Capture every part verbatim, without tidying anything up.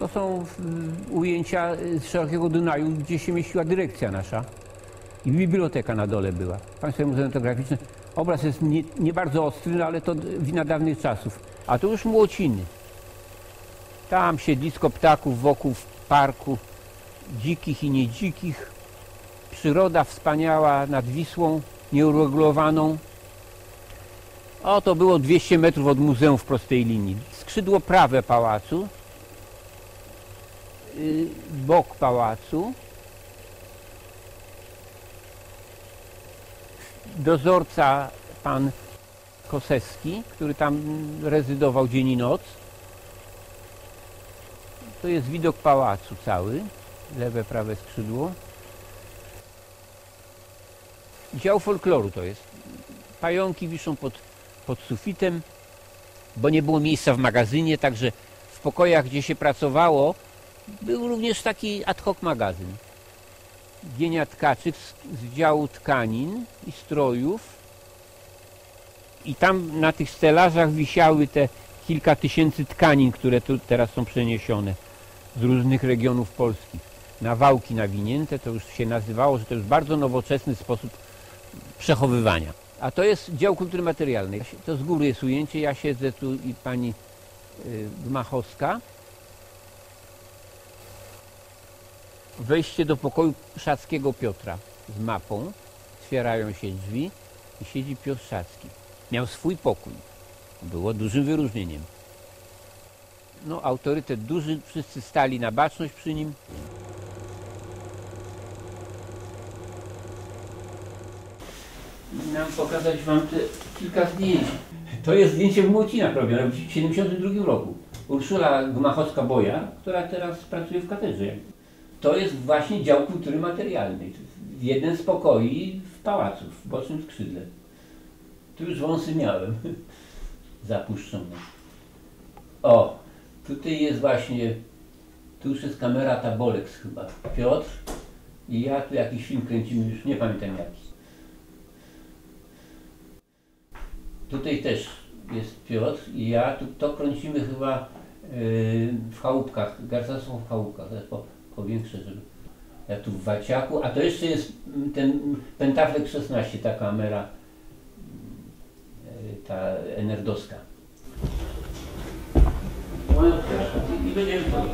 To są ujęcia z Szerokiego Dunaju, gdzie się mieściła dyrekcja nasza i biblioteka na dole była. Państwowe Muzeum Etnograficzne. Obraz jest nie, nie bardzo ostry, no ale to wina dawnych czasów. A to już Młociny. Tam siedlisko ptaków wokół parku, dzikich i niedzikich. Przyroda wspaniała nad Wisłą, nieuregulowaną. O, to było dwieście metrów od muzeum w prostej linii. Skrzydło prawe pałacu, yy, bok pałacu. Dozorca pan Kosewski, który tam rezydował dzień i noc. To jest widok pałacu cały, lewe, prawe skrzydło. Dział folkloru to jest. Pająki wiszą pod, pod sufitem, bo nie było miejsca w magazynie, także w pokojach, gdzie się pracowało, był również taki ad hoc magazyn. Gienia Tkaczyk z, z działu tkanin i strojów. I tam na tych stelażach wisiały te kilka tysięcy tkanin, które tu teraz są przeniesione z różnych regionów Polski. Na wałki nawinięte, to już się nazywało, że to już bardzo nowoczesny sposób przechowywania. A to jest dział kultury materialnej. To z góry jest ujęcie, ja siedzę tu i pani y, Gmachowska. Wejście do pokoju Szackiego Piotra z mapą. Otwierają się drzwi i siedzi Piotr Szacki. Miał swój pokój. Było dużym wyróżnieniem. No, autorytet duży, wszyscy stali na baczność przy nim. Nam pokazać wam te kilka zdjęć. To jest zdjęcie w Młocinach robione w tysiąc dziewięćset siedemdziesiątym drugim roku. Urszula Gmachowska-Boja, która teraz pracuje w katedrze. To jest właśnie dział kultury materialnej. Jeden z pokoi w pałacu, w bocznym skrzydle. Tu już wąsy miałem zapuszczone. O, tutaj jest właśnie, tu już jest kamera Tabolex chyba. Piotr i ja tu jakiś film kręcimy, już nie pamiętam jaki. Tutaj też jest Piotr i ja, tu to kręcimy chyba yy, w chałupkach, garcarstwo w chałupkach, po, powiększę, żeby... Ja tu w Waciaku, a to jeszcze jest ten Pentaflex szesnaście, ta kamera, yy, ta enerdowska. I będziemy to...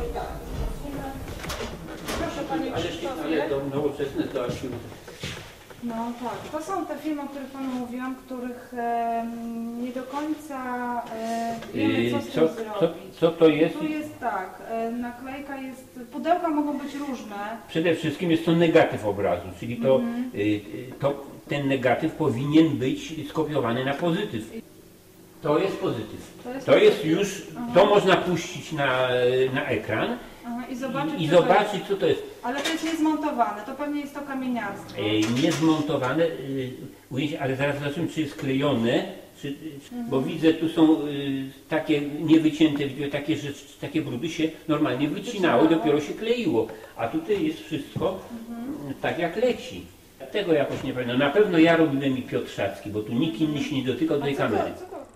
Proszę Panie Krzysztofie. Ale to nowoczesne to archiwum. No tak, to są te filmy, o których Panu mówiłam, których e, nie do końca e, wiemy, co z co, tym zrobić. Co, co to jest? Tu jest tak, e, naklejka jest, pudełka mogą być różne. Przede wszystkim jest to negatyw obrazu, czyli to, Mhm. y, to ten negatyw powinien być skopiowany na pozytyw. To jest pozytyw. To jest, To jest pozytyw. już, Aha. to można puścić na, na ekran Aha, i zobaczyć, i, i co to zobaczyć, jest. co to jest. Ale to jest niezmontowane, to pewnie jest to kamieniarstwo. E, niezmontowane y, ujęcie, ale zaraz zobaczymy, czy jest klejone, czy, mhm. bo widzę, tu są y, takie niewycięte, takie rzeczy, takie brudy się normalnie wycinało i dopiero się kleiło, a tutaj jest wszystko mhm. tak jak leci. Tego jakoś nie pamiętam. Na pewno ja robiłem i Piotr Szacki, bo tu nikt inny się nie dotykał do tej kamery. Co to?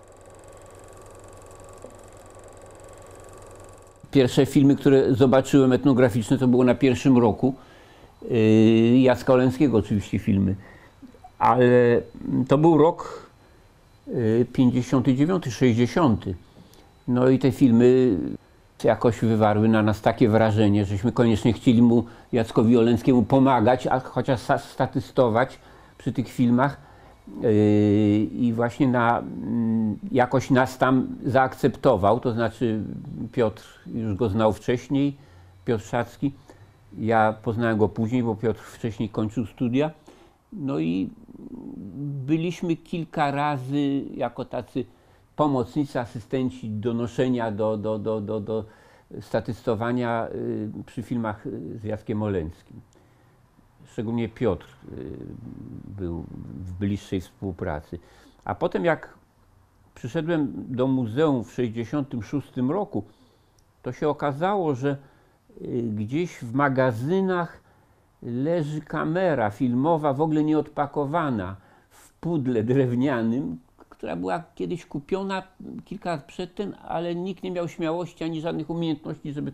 Pierwsze filmy, które zobaczyłem etnograficzne, to było na pierwszym roku. Yy, Jacka Oleńskiego oczywiście filmy. Ale to był rok yy, pięćdziesiąty dziewiąty, sześćdziesiąty. No i te filmy jakoś wywarły na nas takie wrażenie, żeśmy koniecznie chcieli mu, Jackowi Oleńskiemu, pomagać, a chociaż statystować przy tych filmach. Yy, I właśnie na, jakoś nas tam zaakceptował, to znaczy Piotr już go znał wcześniej, Piotr Szacki. Ja poznałem go później, bo Piotr wcześniej kończył studia. No i byliśmy kilka razy jako tacy pomocnicy, asystenci do noszenia, do, do, do, do, do statystowania yy, przy filmach z Jackiem Oleńskim. Szczególnie Piotr był w bliższej współpracy. A potem jak przyszedłem do muzeum w sześćdziesiątym szóstym roku, to się okazało, że gdzieś w magazynach leży kamera filmowa, w ogóle nieodpakowana, w pudle drewnianym, która była kiedyś kupiona kilka lat przedtem, ale nikt nie miał śmiałości ani żadnych umiejętności, żeby to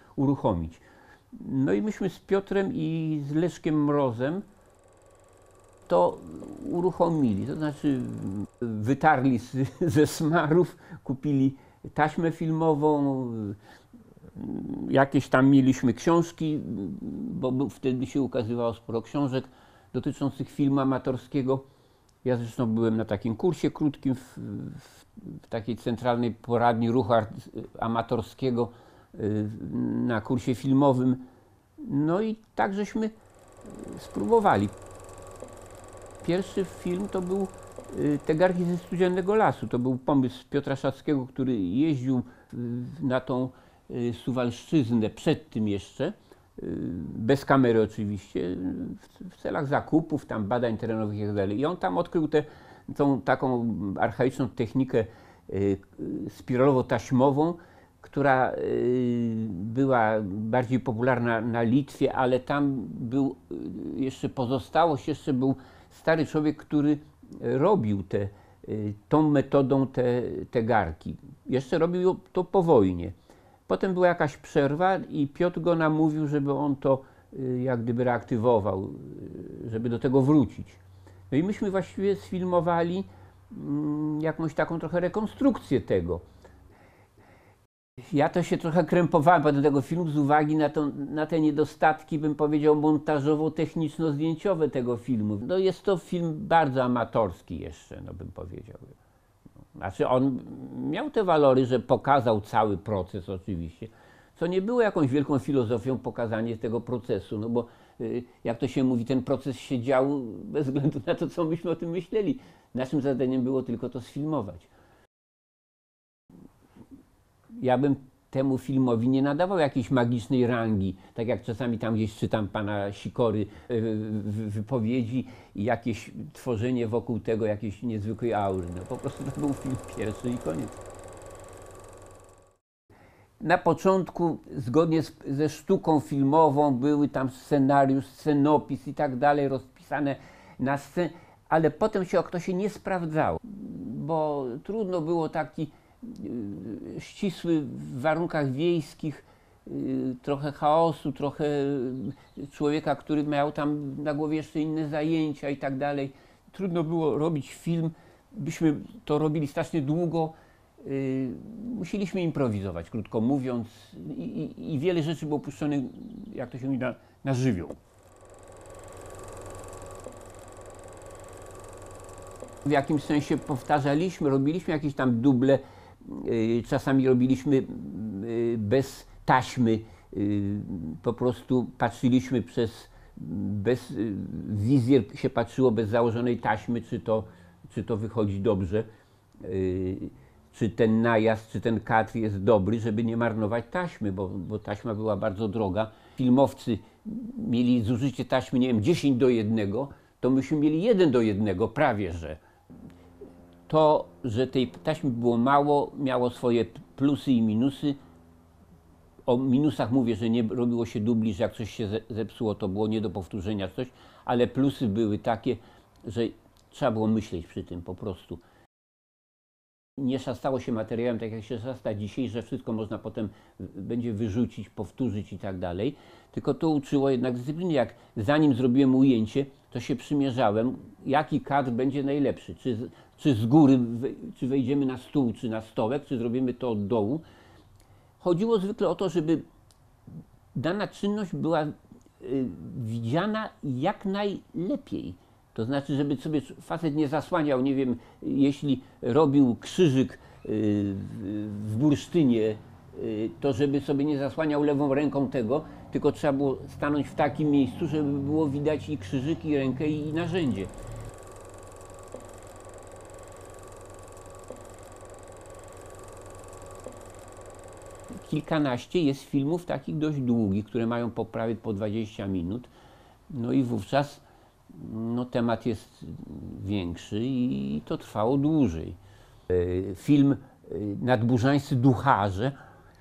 uruchomić. No i myśmy z Piotrem i z Leszkiem Mrozem to uruchomili, to znaczy wytarli z, ze smarów, kupili taśmę filmową, jakieś tam mieliśmy książki, bo wtedy się ukazywało sporo książek dotyczących filmu amatorskiego. Ja zresztą byłem na takim kursie krótkim w, w, w takiej centralnej poradni ruchu amatorskiego na kursie filmowym. No i tak żeśmy spróbowali. Pierwszy film to był Te garki ze studziennego lasu. To był pomysł Piotra Szackiego, który jeździł na tą Suwalszczyznę przed tym jeszcze, bez kamery oczywiście, w celach zakupów, tam badań terenowych i tak dalej. I on tam odkrył tę tą taką archaiczną technikę spiralowo-taśmową, która była bardziej popularna na Litwie, ale tam był jeszcze pozostałość, jeszcze był stary człowiek, który robił te, tą metodą te, te garki. Jeszcze robił to po wojnie. Potem była jakaś przerwa i Piotr go namówił, żeby on to jak gdyby reaktywował, żeby do tego wrócić. No i myśmy właściwie sfilmowali jakąś taką trochę rekonstrukcję tego. Ja to się trochę krępowałem do tego filmu z uwagi na, to, na te niedostatki, bym powiedział, montażowo-techniczno-zdjęciowe tego filmu. No jest to film bardzo amatorski jeszcze, no bym powiedział. Znaczy on miał te walory, że pokazał cały proces oczywiście, co nie było jakąś wielką filozofią pokazanie tego procesu, no bo jak to się mówi, ten proces się dział bez względu na to, co myśmy o tym myśleli. Naszym zadaniem było tylko to sfilmować. Ja bym temu filmowi nie nadawał jakiejś magicznej rangi, tak jak czasami tam gdzieś czytam pana Sikory wypowiedzi i jakieś tworzenie wokół tego jakiejś niezwykłej aury. No, po prostu to był film pierwszy i koniec. Na początku, zgodnie z, ze sztuką filmową, były tam scenariusz, scenopis i tak dalej rozpisane na scenie, ale potem się to się nie sprawdzało, bo trudno było taki ścisły w warunkach wiejskich, trochę chaosu, trochę człowieka, który miał tam na głowie jeszcze inne zajęcia i tak dalej. Trudno było robić film, byśmy to robili strasznie długo. Musieliśmy improwizować, krótko mówiąc, i, i, i wiele rzeczy było puszczonych, jak to się mówi, na, na żywioł. W jakimś sensie powtarzaliśmy, robiliśmy jakieś tam duble, czasami robiliśmy bez taśmy, po prostu patrzyliśmy przez, bez, wizjer się patrzyło bez założonej taśmy, czy to, czy to wychodzi dobrze, czy ten najazd, czy ten kadr jest dobry, żeby nie marnować taśmy, bo, bo taśma była bardzo droga. Filmowcy mieli zużycie taśmy, nie wiem, dziesięć do jednego, to myśmy mieli jeden do jednego, prawie że. To, że tej taśmy było mało, miało swoje plusy i minusy. O minusach mówię, że nie robiło się dubli, że jak coś się zepsuło, to było nie do powtórzenia coś, ale plusy były takie, że trzeba było myśleć przy tym po prostu. Nie szastało się materiałem tak jak się szasta dzisiaj, że wszystko można potem będzie wyrzucić, powtórzyć i tak dalej. Tylko to uczyło jednak dyscypliny. Jak zanim zrobiłem ujęcie, to się przymierzałem, jaki kadr będzie najlepszy. Czy z, czy z góry, czy wejdziemy na stół, czy na stołek, czy zrobimy to od dołu. Chodziło zwykle o to, żeby dana czynność była y, widziana jak najlepiej. To znaczy, żeby sobie facet nie zasłaniał, nie wiem, jeśli robił krzyżyk w bursztynie, to żeby sobie nie zasłaniał lewą ręką tego, tylko trzeba było stanąć w takim miejscu, żeby było widać i krzyżyk, i rękę, i narzędzie. Kilkanaście jest filmów takich dość długich, które mają po prawie po dwadzieścia minut, no i wówczas no, temat jest większy i to trwało dłużej. Film Nadburzańscy ducharze,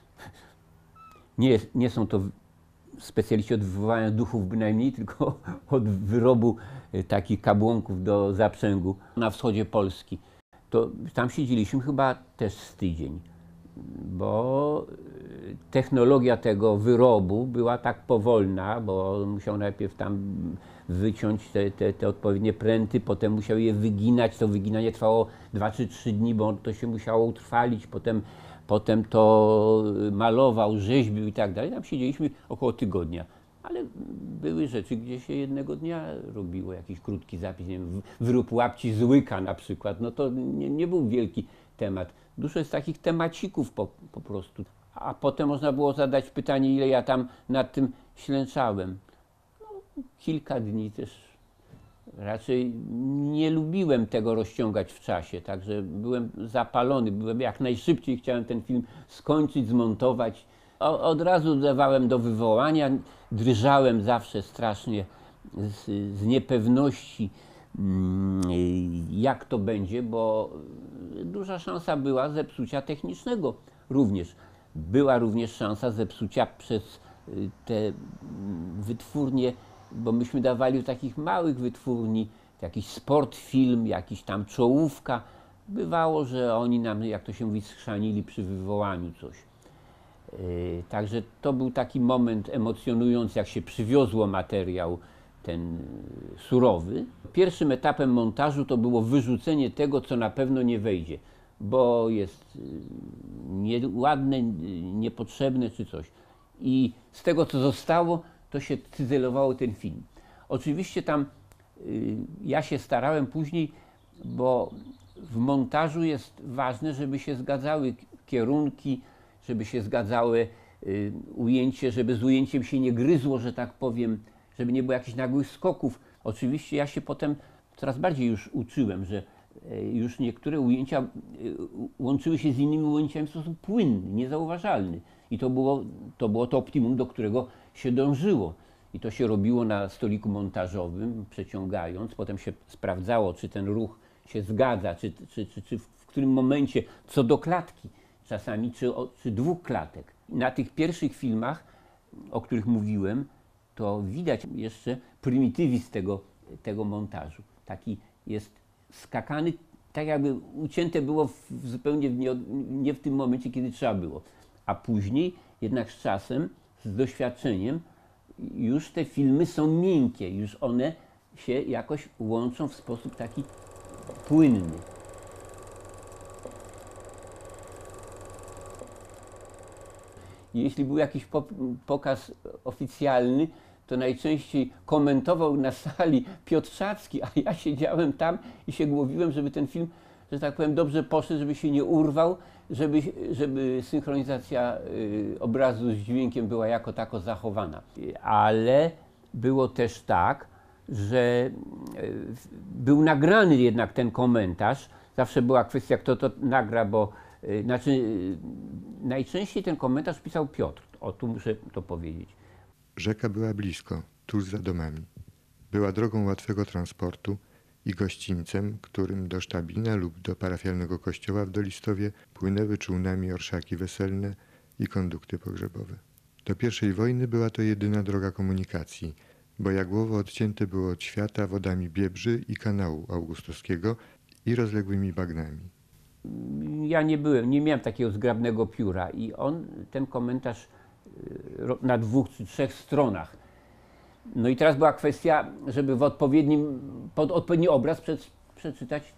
nie, nie są to specjaliści od wywołania duchów bynajmniej, tylko od wyrobu takich kabłonków do zaprzęgu na wschodzie Polski. To tam siedzieliśmy chyba też z tydzień, bo technologia tego wyrobu była tak powolna, bo musiał najpierw tam wyciąć te, te, te odpowiednie pręty, potem musiał je wyginać, to wyginanie trwało dwa czy trzy dni, bo to się musiało utrwalić, potem, potem to malował, rzeźbił i tak dalej. Tam siedzieliśmy około tygodnia, ale były rzeczy, gdzie się jednego dnia robiło jakiś krótki zapis, nie wiem, wyrób łapci z łyka na przykład, no to nie, nie był wielki temat. Dużo jest takich temacików po, po prostu. A potem można było zadać pytanie, ile ja tam nad tym ślęczałem. No, kilka dni też. Raczej nie lubiłem tego rozciągać w czasie, także byłem zapalony, byłem jak najszybciej, chciałem ten film skończyć, zmontować. O, od razu dawałem do wywołania, drżałem zawsze strasznie z, z niepewności, jak to będzie, bo duża szansa była zepsucia technicznego również. Była również szansa zepsucia przez te wytwórnie, bo myśmy dawali do takich małych wytwórni, jakiś Sportfilm, jakiś tam Czołówka. Bywało, że oni nam, jak to się mówi, schrzanili przy wywołaniu coś. Yy, także to był taki moment emocjonujący, jak się przywiozło materiał ten yy, surowy. Pierwszym etapem montażu to było wyrzucenie tego, co na pewno nie wejdzie, bo jest yy, nieładne, yy, niepotrzebne czy coś. I z tego, co zostało, to się cyzelowało ten film. Oczywiście tam yy, ja się starałem później, bo w montażu jest ważne, żeby się zgadzały kierunki, żeby się zgadzały y, ujęcie, żeby z ujęciem się nie gryzło, że tak powiem, żeby nie było jakichś nagłych skoków. Oczywiście ja się potem coraz bardziej już uczyłem, że y, już niektóre ujęcia y, łączyły się z innymi ujęciami w sposób płynny, niezauważalny. I to było, to było to optimum, do którego się dążyło. I to się robiło na stoliku montażowym, przeciągając. Potem się sprawdzało, czy ten ruch się zgadza, czy, czy, czy, czy w którym momencie, co do klatki. Czasami czy, czy dwóch klatek. Na tych pierwszych filmach, o których mówiłem, to widać jeszcze prymitywizm tego, tego montażu. Taki jest skakany, tak jakby ucięte było w, zupełnie nie, nie w tym momencie, kiedy trzeba było. A później jednak z czasem, z doświadczeniem, już te filmy są miękkie, już one się jakoś łączą w sposób taki płynny. Jeśli był jakiś pokaz oficjalny, to najczęściej komentował na sali Piotr Szacki, a ja siedziałem tam i się głowiłem, żeby ten film, że tak powiem, dobrze poszedł, żeby się nie urwał, żeby, żeby synchronizacja y, obrazu z dźwiękiem była jako tako zachowana. Ale było też tak, że y, był nagrany jednak ten komentarz. Zawsze była kwestia, kto to nagra, bo y, znaczy, y, najczęściej ten komentarz pisał Piotr. O, tu muszę to powiedzieć. Rzeka była blisko, tuż za domami. Była drogą łatwego transportu i gościńcem, którym do Sztabina lub do parafialnego kościoła w Dolistowie płynęły czółnami orszaki weselne i kondukty pogrzebowe. Do pierwszej wojny była to jedyna droga komunikacji, bo Jagłowo odcięte było od świata wodami Biebrzy i kanału augustowskiego i rozległymi bagnami. Ja nie byłem, nie miałem takiego zgrabnego pióra i on, ten komentarz na dwóch czy trzech stronach. No i teraz była kwestia, żeby w odpowiednim, pod odpowiedni obraz przeczytać.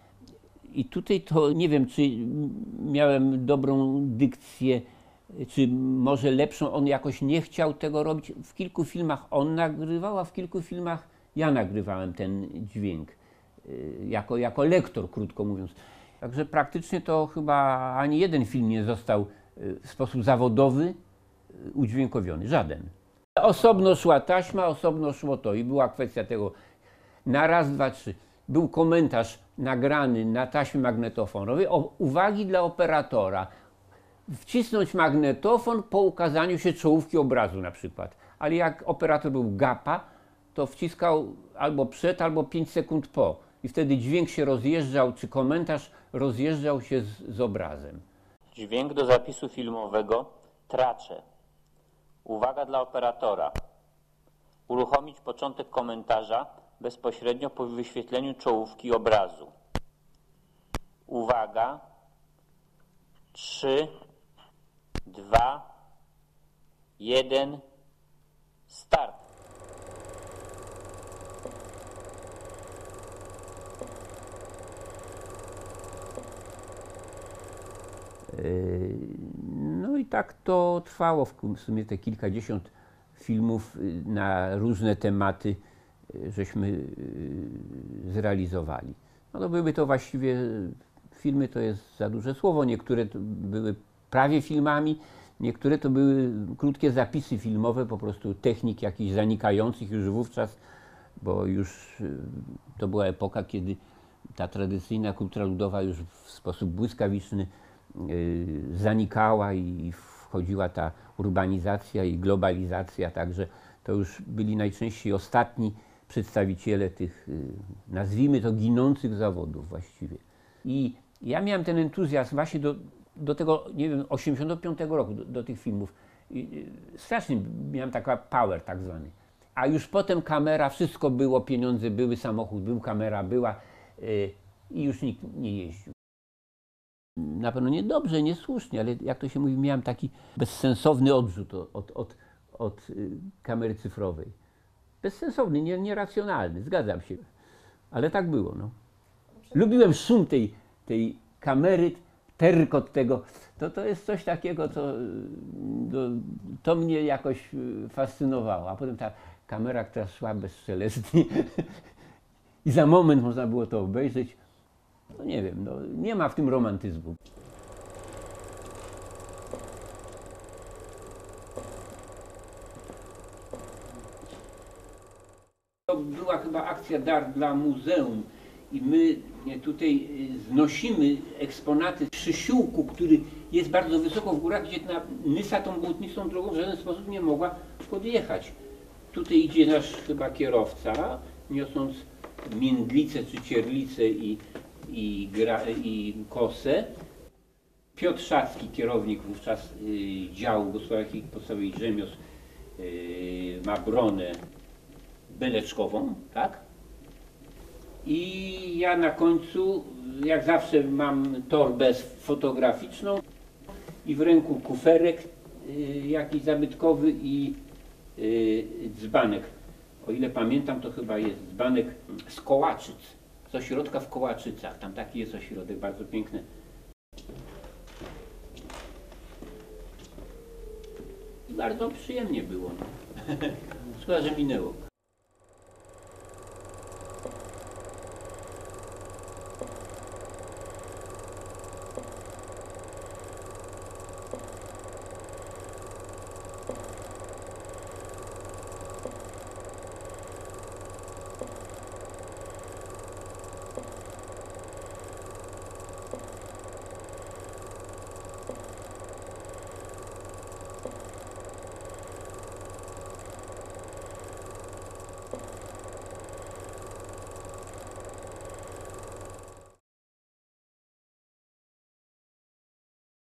I tutaj to nie wiem, czy miałem dobrą dykcję, czy może lepszą. On jakoś nie chciał tego robić. W kilku filmach on nagrywał, a w kilku filmach ja nagrywałem ten dźwięk. Jako, jako lektor, krótko mówiąc. Także praktycznie to chyba ani jeden film nie został w sposób zawodowy udźwiękowiony. Żaden. Osobno szła taśma, osobno szło to i była kwestia tego na raz, dwa, trzy. Był komentarz nagrany na taśmie magnetofonowej. O, uwagi dla operatora. Wcisnąć magnetofon po ukazaniu się czołówki obrazu na przykład. Ale jak operator był gapa, to wciskał albo przed, albo pięć sekund po. I wtedy dźwięk się rozjeżdżał, czy komentarz rozjeżdżał się z, z obrazem. Dźwięk do zapisu filmowego tracze. Uwaga dla operatora. Uruchomić początek komentarza bezpośrednio po wyświetleniu czołówki obrazu. Uwaga. trzy, dwa, jeden, start. No i tak to trwało, w sumie te kilkadziesiąt filmów na różne tematy żeśmy zrealizowali. No to były to właściwie, filmy to jest za duże słowo, niektóre to były prawie filmami, niektóre to były krótkie zapisy filmowe, po prostu technik jakichś zanikających już wówczas, bo już to była epoka, kiedy ta tradycyjna kultura ludowa już w sposób błyskawiczny zanikała i wchodziła ta urbanizacja i globalizacja, także to już byli najczęściej ostatni przedstawiciele tych, nazwijmy to, ginących zawodów właściwie. I ja miałem ten entuzjazm właśnie do, do tego, nie wiem, osiemdziesiątego piątego roku, do, do tych filmów. I strasznie miałem taka power tak zwany. A już potem kamera, wszystko było, pieniądze były, samochód był, kamera była yy, i już nikt nie jeździł. Na pewno niedobrze, niesłusznie, ale jak to się mówi, miałem taki bezsensowny odrzut od, od, od, od yy, kamery cyfrowej. Bezsensowny, nie, nieracjonalny, zgadzam się, ale tak było. No. Lubiłem szum tej, tej kamery, terkot tego, to, to jest coś takiego, co to, to mnie jakoś fascynowało. A potem ta kamera, która szła bezszelestnie i za moment można było to obejrzeć, no nie wiem, no, nie ma w tym romantyzmu. To była chyba akcja Dar dla Muzeum i my tutaj znosimy eksponaty przysiłku, który jest bardzo wysoko w górach, gdzie ta Nysa tą błotnistą drogą w żaden sposób nie mogła podjechać. Tutaj idzie nasz chyba kierowca, niosąc międlicę czy cierlicę i, i, gra, i kosę. Piotr Szacki, kierownik wówczas y, działu gospodarki podstawowej i rzemiosł, y, ma bronę beleczkową, tak? I ja na końcu, jak zawsze, mam torbę fotograficzną i w ręku kuferek y, jakiś zabytkowy i y, dzbanek. O ile pamiętam, to chyba jest dzbanek z Kołaczyc, z ośrodka w Kołaczycach. Tam taki jest ośrodek, bardzo piękny. Bardzo przyjemnie było. No. Szkoda, że minęło.